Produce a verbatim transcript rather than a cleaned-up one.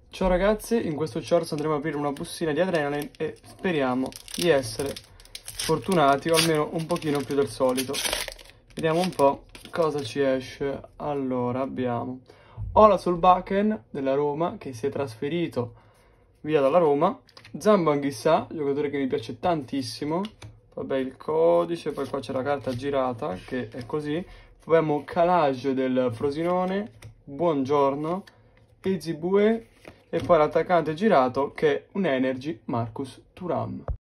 Ciao ragazzi, in questo shorts andremo ad aprire una bustina di Adrenaline e speriamo di essere fortunati o almeno un pochino più del solito. Vediamo un po' cosa ci esce. Allora abbiamo Ola Solbakken della Roma che si è trasferito via dalla Roma, Zambo Anguissa, giocatore che mi piace tantissimo, vabbè il codice, poi qua c'è la carta girata che è così, poi abbiamo Calage del Frosinone, Buongiorno, Ezibue e poi l'attaccante girato che è un Energy Marcus Thuram.